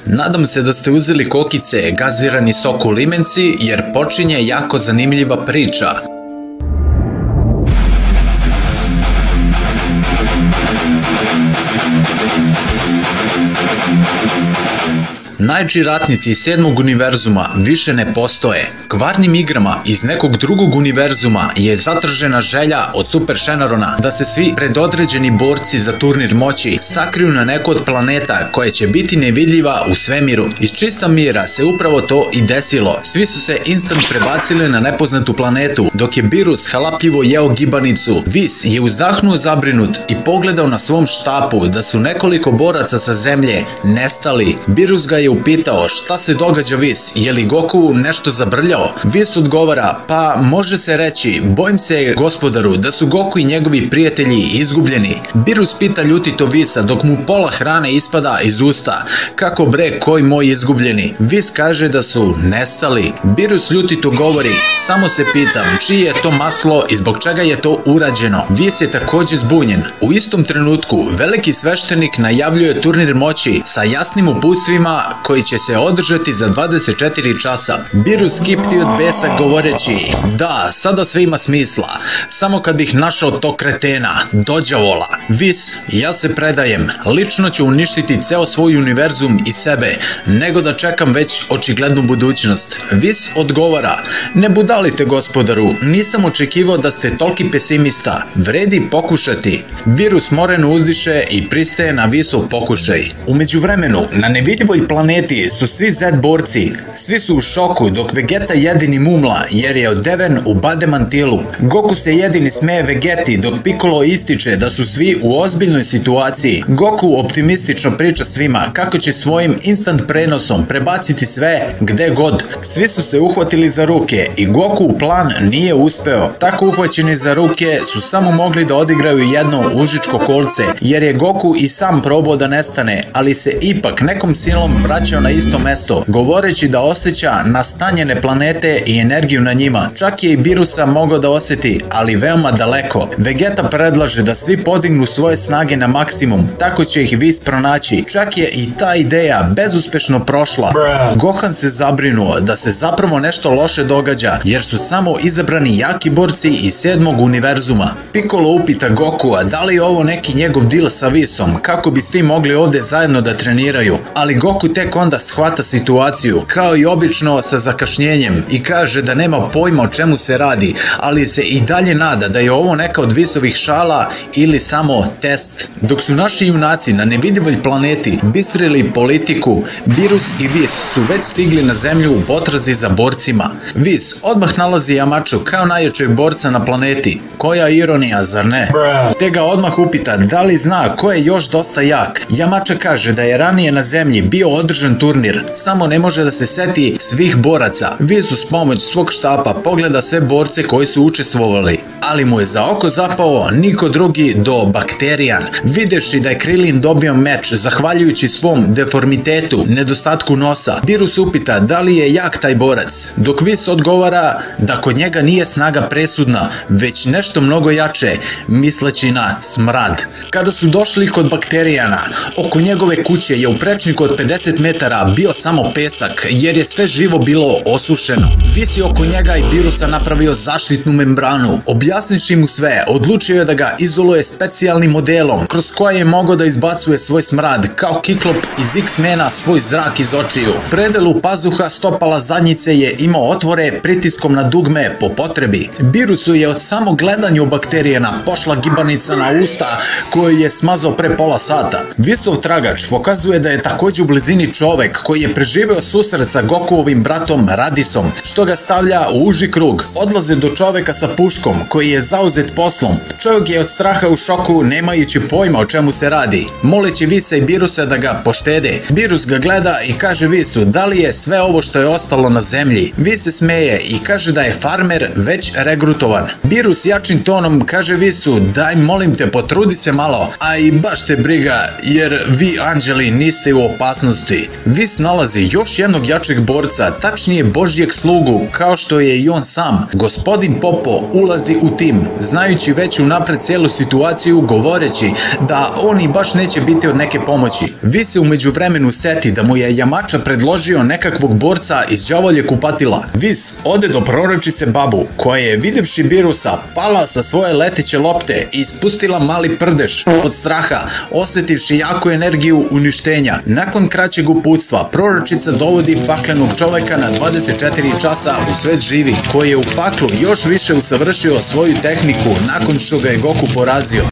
Nadam se da ste uzeli kokice, gazirani sok u limenci, jer počinje jako zanimljiva priča. Najjači ratnici iz 7. univerzuma više ne postoje. Kvarnim igrama iz nekog drugog univerzuma je zatražena želja od Super Shenarona da se svi predodređeni borci za turnir moći sakriju na neko od planeta koja će biti nevidljiva u svemiru. Iz čista mira se upravo to i desilo. Svi su se instant prebacili na nepoznatu planetu, dok je Beerus halapljivo jeo gibanicu. Whis je uzdahnuo zabrinut i pogledao na svom štapu da su nekoliko boraca sa zemlje nestali. Beerus ga je upitao šta se događa Whis, je li Goku nešto zabrljao? Whis odgovara, pa može se reći, bojim se gospodaru da su Goku i njegovi prijatelji izgubljeni. Beerus pita ljutito Whisa dok mu pola hrane ispada iz usta, kako bre koji moj izgubljeni? Whis kaže da su nestali. Beerus ljutito govori, samo se pitam čije je to maslo i zbog čega je to urađeno. Whis je također zbunjen. U istom trenutku veliki sveštenik najavljuje turnir moći sa jasnim uputstvima koji će se održati za 24 časa. Beerus kipti od besa govoreći, da, sada sve ima smisla, samo kad bih našao tog kretena, dođavola. Whis, ja se predajem, lično ću uništiti ceo svoj univerzum i sebe, nego da čekam već očiglednu budućnost. Whis odgovara, ne budalite gospodaru, nisam očekivao da ste toliki pesimista, vredi pokušati. Beerus moreno uzdiše i pristaje na Whisov pokušaj. U međuvremenu, na nevidljivoj planeti su svi Z borci, svi su u šoku dok Vegeta jedini mumla jer je odeven u bademantilu. Goku se jedini smeje Vegeti dok Piccolo ističe da su svi u ozbiljnoj situaciji. Goku optimistično priča svima kako će svojim instant prenosom prebaciti sve gde god. Svi su se uhvatili za ruke i Goku plan nije uspeo. Tako uhvaćeni za ruke su samo mogli da odigraju jedno užičko kolce jer je Goku i sam probao da nestane, ali se ipak nekom silom vraćao na isto mesto, govoreći da osjeća nastanjene planete i energiju na njima. Čak je i Beerusa mogao da osjeti, ali veoma daleko. Vegeta predlaže da svi podignu svoje snage na maksimum, tako će ih Whis pronaći. Čak je i ta ideja bezuspešno prošla. Gohan se zabrinuo da se zapravo nešto loše događa, jer su samo izabrani jaki borci iz 7. univerzuma. Piccolo upita Gokua da li je ovo neki njegov deal sa Whisom, kako bi svi mogli ovde zajedno da treniraju, ali Goku tek onda shvata situaciju, kao i obično sa zakašnjenjem, i kaže da nema pojma o čemu se radi, ali se i dalje nada da je ovo neka od Whisovih šala ili samo test. Dok su naši junaci na nevidljivoj planeti bistrili politiku, Beerus i Whis su već stigli na zemlju u potrazi za borcima. Whis odmah nalazi Yamachu kao najjačeg borca na planeti. Koja ironija, zar ne? Te ga odmah upita da li zna ko je još dosta jak. Yamacha kaže da je ranije na zemlji bio održan turnir, samo ne može da se seti svih boraca. Whis uz pomoć svog štapa pogleda sve borce koji su učestvovali, ali mu je za oko zapao niko drugi do Bakterijan. Videši da je Krillin dobio meč zahvaljujući svom deformitetu, nedostatku nosa, Beerus upita da li je jak taj borac, dok Whis odgovara da kod njega nije snaga presudna, već nešto mnogo jače, misleći na smrad. Kada su došli kod Bakterijana, oko njegove kuće je u prečniku od 50 metara bio samo pesak, jer je sve živo bilo osušeno. Whis je oko njega i Beerusa napravio zaštitnu membranu. Objasnivši mu sve, odlučio je da ga izoluje specijalnim modelom, kroz koje je mogao da izbacuje svoj smrad, kao Kiklop iz X-mena svoj zrak iz očiju. Predelu pazuha stopala zadnjice je imao otvore pritiskom na dugme po potrebi. Beerusu je od samog gledanja u Bakterijana pošla gibanica na usta koju je smazao pre pola sata. Whisov tragač pokazuje da je također u blizini čovek koji je preživeo susret sa Gokuovim bratom Radisom, što ga stavlja u uži krug. Odlaze do čoveka sa puškom koji je zauzet poslom. Čovjek je od straha u šoku, nemajući pojma o čemu se radi, moleći Whisa i Beerusa da ga poštede. Beerus ga gleda i kaže Whisu da li je sve ovo što je ostalo na zemlji. Whis se smeje i kaže da je farmer već regrutovan. Beerus jačim tonom kaže Whisu daj molim te potrudi se malo, a i baš te briga jer vi anđeli niste u opasnosti. ulici. Vis nalazi još jednog jačeg borca, tačnije Božjeg slugu, kao što je i on sam. Gospodin Popo ulazi u tim, znajući već unapred cijelu situaciju, govoreći da on i baš neće biti od neke pomoći. Vis se u međuvremenu seti da mu je Jamača predložio nekakvog borca iz đavoljeg kupatila. Vis ode do proročice Babu, koja je videvši Birusa pala sa svoje leteće lopte i ispustila mali prdež od straha, osjetivši jaku energiju uništenja. Nakon kraćeg uputstva, proročica dovodi paklenog čoveka na 24 časa u svet živi, koji je u paklu još više usavršio svoju tehniku nakon što ga je Goku porazio.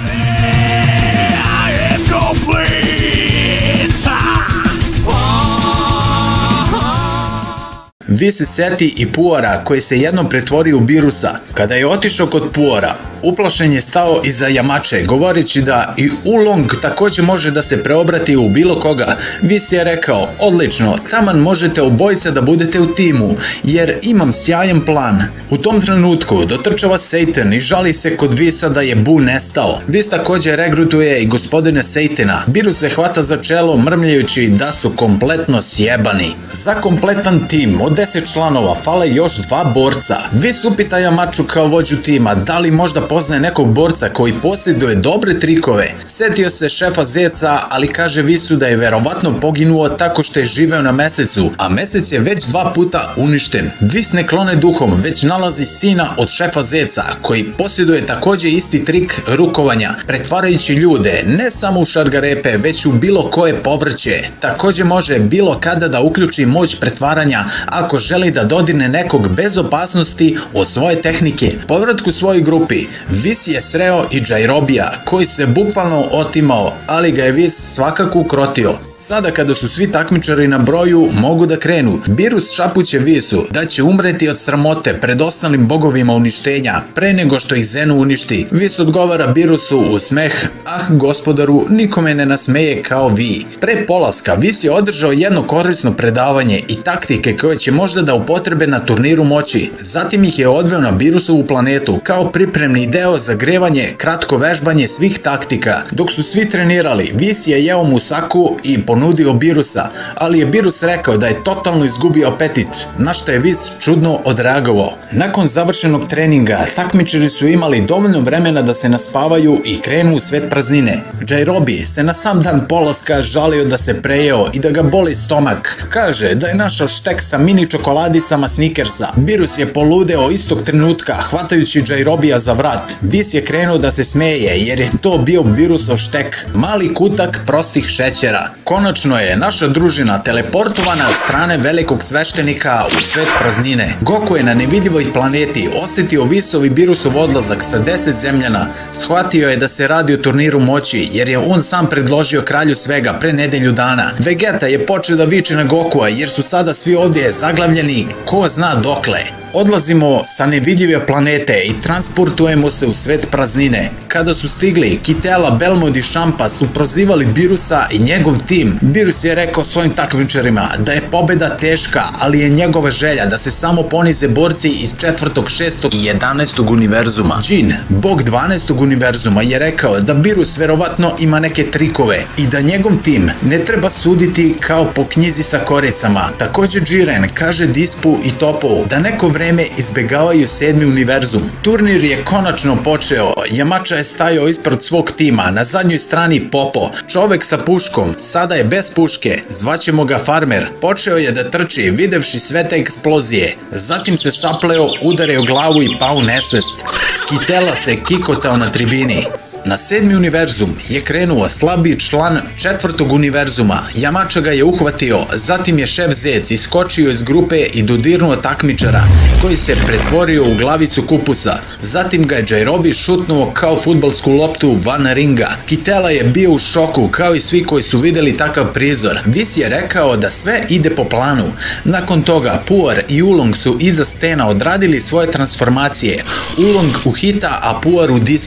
Vis se seti i Puara, koji se jednom pretvorio u Birusa. Kada je otišao kod Puara, uplašen je stao iza Jamače, govoreći da i Ulong također može da se preobrati u bilo koga. Vis je rekao, odlično, taman možete obojica da budete u timu, jer imam sjajan plan. U tom trenutku dotrčava Satan i žali se kod Visa da je Bu nestao. Vis također regrutuje i gospodine Satana. Birus se hvata za čelo, mrmljajući da su kompletno sjebani. Za kompletan tim od 10 članova fale još 2 borca. Vis upita Jamaču kao vođu tima da li možda poznaje nekog borca koji posjeduje dobre trikove. Setio se šefa Zeca, ali kaže Visu da je verovatno poginuo tako što je živeo na mesecu, a mesec je već 2 puta uništen. Vis ne klone duhom, već nalazi sina od šefa Zeca, koji posjeduje također isti trik rukovanja, pretvarajući ljude ne samo u šargarepe, već u bilo koje povrće. Također može bilo kada da uključi moć pretvaranja ako želi da dodirne nekog bez opasnosti od svoje tehnike. Povratku svojoj grupi, Vis je sreo i Džajrobija, koji se bukvalno otimao, ali ga je Vis svakako ukrotio. Sada kada su svi takmičari na broju, mogu da krenu. Birus šapuće Visu da će umreti od sramote pred ostalim bogovima uništenja pre nego što ih Zenu uništi. Vis odgovara Birusu u smeh, ah gospodaru, nikome ne nasmeje kao vi. Pre polaska Vis je održao jedno korisno predavanje i taktike koje će možda da upotrebe na turniru moći. Zatim ih je odveo na Birusovu planetu kao pripremni deo za grevanje, kratko vežbanje svih taktika. Dok su svi trenirali, Vis je jeo musaku i ponudio Birusa, ali je Birus rekao da je totalno izgubio apetit, na što je Vis čudno odreagovao. Nakon završenog treninga, takmičari su imali dovoljno vremena da se naspavaju i krenu u svet praznine. Džajrobi se na sam dan polaska žalio da se prejeo i da ga boli stomak. Kaže da je našao štek sa mini čokoladicama Snickersa. Birus je poludeo istog trenutka, hvatajući Džajrobija za vrat. Vis je krenuo da se smeje jer je to bio Birusov štek, mali kutak prostih šećera. Konačno je naša družina teleportovana od strane velikog sveštenika u svet praznine. Goku je na nevidljivoj planeti osjetio Visov i Birusov odlazak sa 10 zemljana. Shvatio je da se radi o turniru moći, jer je on sam predložio kralju svega pre nedelju dana. Vegeta je počeo da viče na Gokua, jer su sada svi ovdje zaglavljeni ko zna dokle. Odlazimo sa nevidljive planete i transportujemo se u svet praznine. Kada su stigli, Kitela, Belmod i Šampa su prozivali Birusa i njegov tim. Birus je rekao svojim takmičarima da je pobeda teška, ali je njegova želja da se samo ponize borci iz 4., 6. i 11. univerzuma. Jin, bog 12. univerzuma, je rekao da Birus verovatno ima neke trikove i da njegov tim ne treba suditi kao po knjizi sa koricama. Također Jiren kaže Dispu i Topovu da neko vreme izbegavaju 7. univerzum. Turnir je konačno počeo. Jamača je stajao ispred svog tima, na zadnjoj strani Popo, čovek sa puškom, sada je bez puške, zvaćemo ga Farmer. Počeo je da trči, videvši sve te eksplozije. Zatim se sapleo, udario glavu i pao nesvest. Kitela se kikotao na tribini. Na 7. univerzum je krenuo slabiji član 4. univerzuma. Jamača ga je uhvatio, zatim je šef Zec iskočio iz grupe i dodirnuo takmičara, koji se pretvorio u glavicu kupusa. Zatim ga je Džajrobi šutnuo kao fudbalsku loptu van ringa. Kitela je bio u šoku, kao i svi koji su videli takav prizor. Vis je rekao da sve ide po planu. Nakon toga Puar i Ulong su iza stena odradili svoje transformacije. Ulong u Hita, a Puar u Dispa.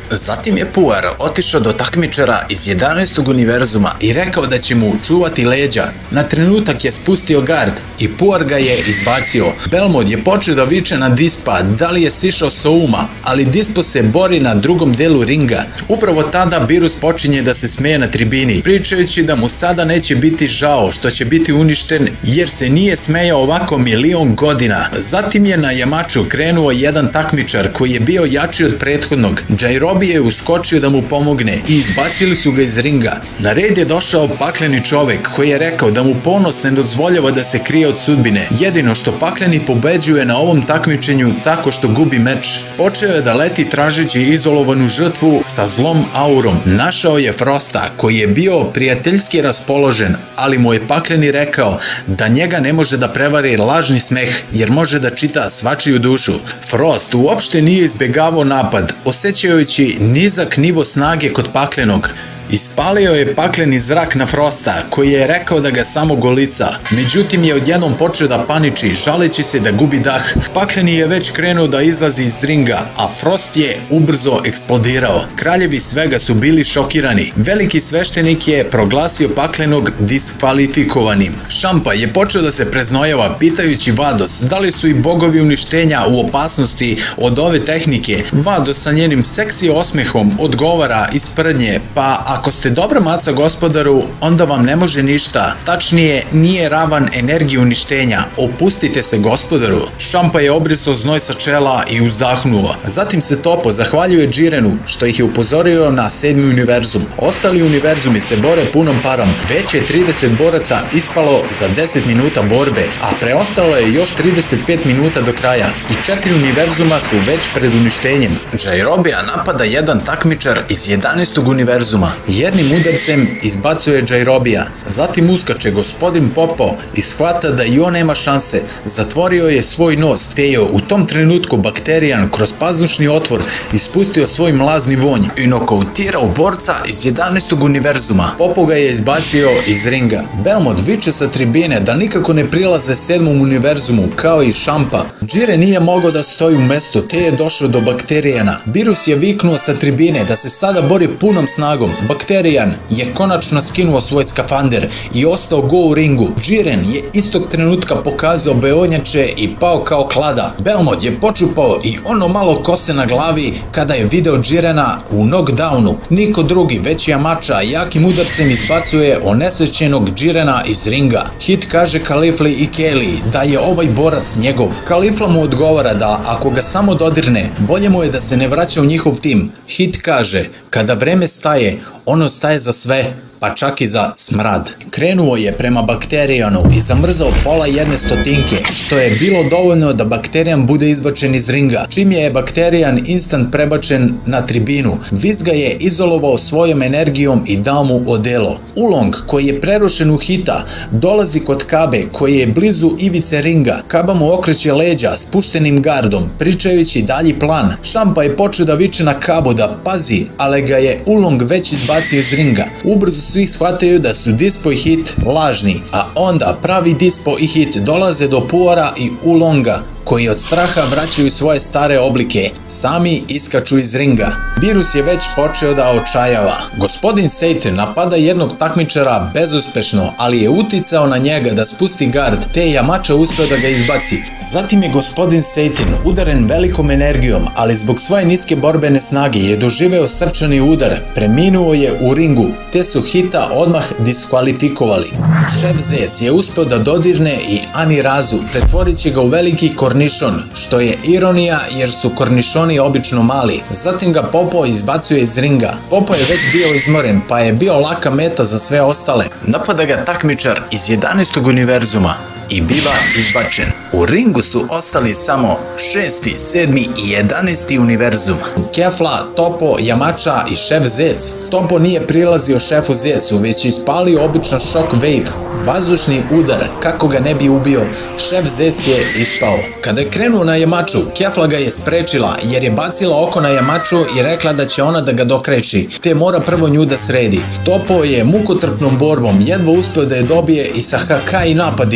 Zatim je Puar otišao do takmičara iz 11. univerzuma i rekao da će mu čuvati leđa. Na trenutak je spustio gard i Puar ga je izbacio. Belmont je počeo da viče na Dispa da li je sišao sa uma, ali Dispo se bori na drugom delu ringa. Upravo tada Beerus počinje da se smeje na tribini, pričajući da mu sada neće biti žao što će biti uništen jer se nije smejao ovako 1.000.000 godina. Zatim je na jamaču krenuo jedan takmičar koji je bio jači od prethodnog. Jairobi je uskočio da mu pomogne i izbacili su ga iz ringa. Na red je došao pakleni čovek koji je rekao da mu ponos ne dozvoljava da se krije od sudbine. Jedino što pakleni pobeđuje na ovom takmičenju tako što gubi meč. Počeo je da leti tražeći izolovanu žrtvu sa zlom aurom. Našao je Frosta koji je bio prijateljski raspoložen, ali mu je pakleni rekao da njega ne može da prevari lažni smeh jer može da čita svačiju dušu. Frost uopšte nije izbegavao napad, osjećajući nizak nivo snage kod paklenog. Ispalio je pakleni zrak na Frosta, koji je rekao da ga samo golica. Međutim je odjednom počeo da paniči, žaleći se da gubi dah. Pakleni je već krenuo da izlazi iz ringa, a Frost je ubrzo eksplodirao. Kraljevi svega su bili šokirani. Veliki sveštenik je proglasio paklenog diskvalifikovanim. Šampa je počeo da se preznojava, pitajući Vados da li su i bogovi uništenja u opasnosti od ove tehnike. Vados sa njenim seksi osmehom odgovara iz sprdnje, pa ako ste dobra maca gospodaru, onda vam ne može ništa. Tačnije, nije ravan energiji uništenja. Opustite se gospodaru. Šampa je obrisao znoj sa čela i uzdahnuo. Zatim se topo zahvaljuje Jirenu što ih je upozorio na 7. univerzum. Ostali univerzumi se bore punom parom. Već je 30 boraca ispalo za 10 minuta borbe, a preostalo je još 35 minuta do kraja. I 4 univerzuma su već pred uništenjem. Jairobija napada jedan takmičar iz 11. univerzuma. Jednim udarcem izbacuje Jairobija. Zatim uskače gospodin Popo i shvata da i on nema šanse. Zatvorio je svoj nos, te je u tom trenutku Bakterijan kroz pazušni otvor ispustio svoj mlazni vonj i nokautirao borca iz 11. univerzuma. Popo ga je izbacio iz ringa. Belmont viče sa tribine da nikako ne prilaze 7. univerzumu, kao i Šampa. Jiren nije mogao da stoji u mestu, te je došao do Bakterijana. Beerus je viknuo sa tribine da se sada bori punom snagom. Bakterijan je konačno skinuo svoj skafander i ostao go u ringu. Jiren je istog trenutka pokazao beonjače i pao kao klada. Belmont je počupao i ono malo kose na glavi kada je video Jirena u knockdownu. Niko drugi, već Yamacha jakim udarcem izbacuje onesvećenog Jirena iz ringa. Hit kaže Kalifli i Kelly da je ovaj borac njegov. Kalifla mu odgovara da ako ga samo dodirne, bolje mu je da se ne vraća u njihov tim. Hit kaže, kada vreme staje, ono staje za sve, pa čak i za smrad. Krenuo je prema Bakterijanu i zamrzao pola jedne stotinke, što je bilo dovoljno da Bakterijan bude izbačen iz ringa. Čim je Bakterijan instant prebačen na tribinu, Viz ga je izolovao svojom energijom i dao mu odelo. Ulong, koji je prerušen u Hita, dolazi kod Kabe, koji je blizu ivice ringa. Kaba mu okreće leđa spuštenim gardom, pričajući dalji plan. Šampa je počeo da viče na Kabu da pazi, ali ga je Ulong već izbacio iz ringa. Ubrzo svi shvataju da su Dispo i Hit lažni, a onda pravi Dispo i Hit dolaze do Puara i Ulonga, koji od straha vraćaju svoje stare oblike. Sami iskaču iz ringa. Beerus je već počeo da očajava. Gospodin Satan napada jednog takmičara bezuspešno, ali je uticao na njega da spusti gard, te je Yamacha uspeo da ga izbaci. Zatim je gospodin Satan udaren velikom energijom, ali zbog svoje niske borbene snage je doživeo srčani udar, preminuo je u ringu, te su Hita odmah diskvalifikovali. Šef Zec je uspeo da dodirne i Anirazu, pretvorit će ga u veliki kornišon, što je ironija jer su kornišoni obično mali. Zatim ga Popo izbacuje iz ringa. Popo je već bio izmoren, pa je bio laka meta za sve ostale. Napada ga takmičar iz 11. univerzuma i biva izbačen. U ringu su ostali samo 6., 7. i 11. univerzum. Kefla, Topo, Yamacha i šef Zec. Topo nije prilazio šefu Zecu, već ispalio obično shock wave, vazdušni udar, kako ga ne bi ubio. Šef Zec je ispao. Kada je krenuo na Yamachu, Kefla ga je sprečila jer je bacila oko na Yamachu i rekla da će ona da ga dokreči, te mora prvo nju da sredi. Topo je mukotrpnom borbom jedva uspeo da je dobije i sa Hakai napadima,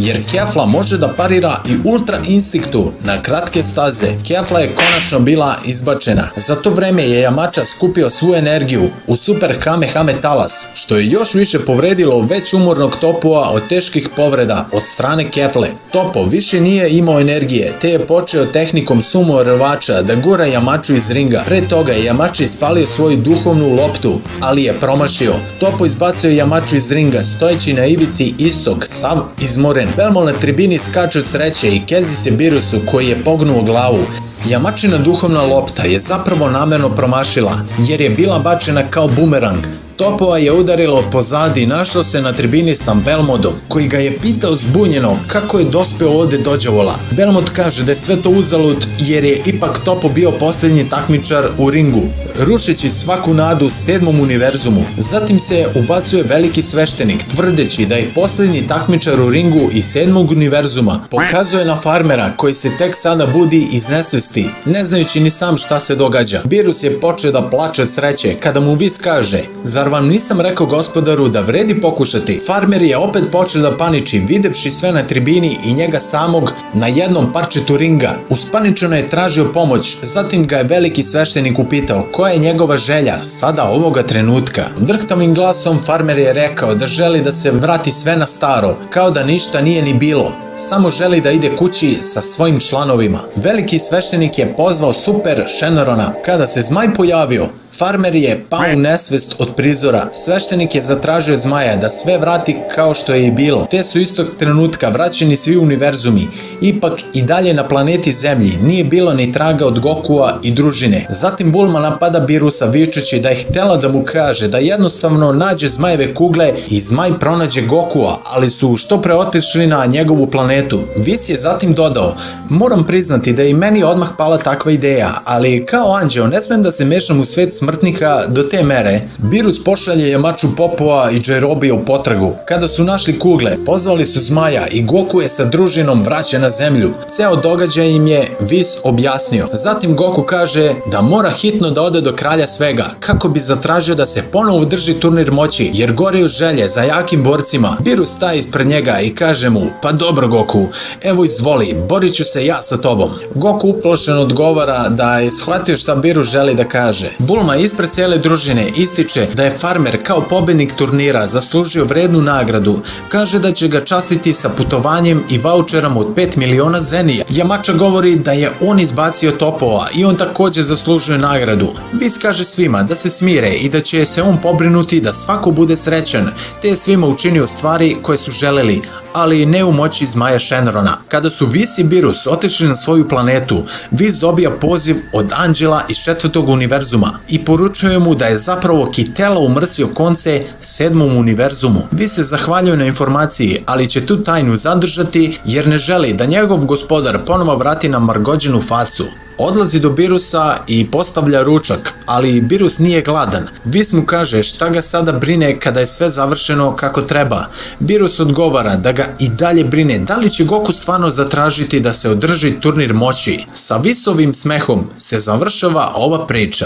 jer Kefla može da parira i Ultra Instinktu na kratke staze. Kefla je konačno bila izbačena. Za to vreme je Yamacha skupio svu energiju u Super Kamehame Talas, što je još više povredilo već umornog Toppoa od teških povreda od strane Kefle. Toppo više nije imao energije, te je počeo tehnikom sumo rvača da gura Yamachu iz ringa. Pre toga je Yamacha ispalio svoju duhovnu loptu, ali je promašio. Toppo izbacio Yamachu iz ringa, stojeći na ivici istog, sav izmoren. Belmont na tribini skače od sreće i kezi se Birusu koji je pognuo glavu. Yamachina duhovna lopta je zapravo namerno promašila, jer je bila bačena kao bumerang. Toppova je udarilo pozadi i našao se na tribini sa Belmontom, koji ga je pitao zbunjeno kako je dospeo ovde do đavola. Belmont kaže da je sve to uzalud jer je ipak Toppo bio posljednji takmičar u ringu, rušeći svaku nadu u 7. univerzumu. Zatim se ubacuje veliki sveštenik, tvrdeći da je posljednji takmičar u ringu iz 7. univerzuma. Pokazuje na farmera koji se tek sada budi iz nesvesti, ne znajući ni sam šta se događa. Birus je počeo da plače od sreće kada mu Viz kaže: "Zar vam nisam rekao gospodaru da vredi pokušati?" Farmer je opet počeo da paniči, videvši sve na tribini i njega samog na jednom parčetu ringa. Uspaničeno je tražio pomoć, zatim ga je veliki sveštenik upitao koja je njegova želja sada ovoga trenutka. Drhtavim glasom farmer je rekao da želi da se vrati sve na staro, kao da ništa nije ni bilo. Samo želi da ide kući sa svojim članovima. Veliki sveštenik je pozvao Super Shenrona. Kada se zmaj pojavio, farmer je pao u nesvest od prizora. Sveštenik je zatražio od zmaja da sve vrati kao što je i bilo. Te su istog trenutka vraćeni svi univerzumi. Ipak i dalje na planeti Zemlji nije bilo ni traga od Gokua i družine. Zatim Bulma napada Birusa vičući da je htela da mu kaže da jednostavno nađe zmajeve kugle i zmaj pronađe Gokua, ali su što pre otišli na njegovu planetu. Viz je zatim dodao: "Moram priznati da je i meni odmah pala takva ideja, ali kao anđeo ne smem da se mešam u svet smrtnika do te mere." Birus pošalje Yamachu, Popova i Jairobija u potragu. Kada su našli kugle, pozvali su zmaja i Goku je sa družinom vraćen na zemlju. Ceo događaj im je Viz objasnio. Zatim Goku kaže da mora hitno da ode do kralja svega, kako bi zatražio da se ponovo drži turnir moći, jer gore želje za jakim borcima. Birus staje ispred njega i kaže mu: "Pa dobro Goku, evo izvoli, borit ću se ja sa tobom." Goku uplašen odgovara da je shvatio šta Birus želi da kaže. Bulma ispred cijele družine ističe da je farmer kao pobednik turnira zaslužio vrednu nagradu. Kaže da će ga častiti sa putovanjem i vaučerom od 5 miliona zenija. Yamacha govori da je on izbacio Toppova i on također zaslužuje nagradu. Viz kaže svima da se smire i da će se on pobrinuti da svako bude srećan, te je svima učinio stvari koje su želeli, ali ne u moći zmaja Shenrona. Kada su Viz i Birus otišli na svoju planetu, Viz dobija poziv od Anđela iz 4. univerzuma i poručuje mu da je zapravo Kitela umrsio konce 7. univerzumu. Viz se zahvaljuje na informaciji, ali će tu tajnu zadržati jer ne želi da njegov gospodar ponovo vrati na Margođenu facu. Odlazi do Birusa i postavlja ručak, ali Birus nije gladan. Viz mu kaže šta ga sada brine kada je sve završeno kako treba. Birus odgovara da ga i dalje brine da li će Goku stvarno zatražiti da se održi turnir moći. Sa Vizovim smehom se završava ova priča.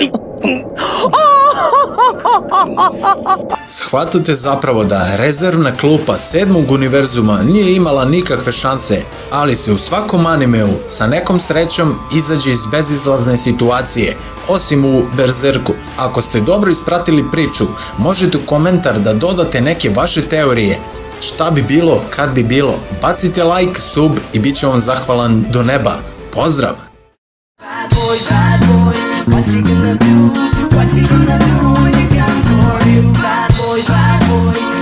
Shvatate zapravo da rezervna klupa 7. univerzuma nije imala nikakve šanse, ali se u svakom animeu sa nekom srećom izađe iz bezizlazne situacije, osim u Berzerku. Ako ste dobro ispratili priču, možete u komentar da dodate neke vaše teorije. Šta bi bilo kad bi bilo? Bacite like, sub i bit ću vam zahvalan do neba. Pozdrav! What's he gonna do? What's he gonna do when you come for you? Bad boys,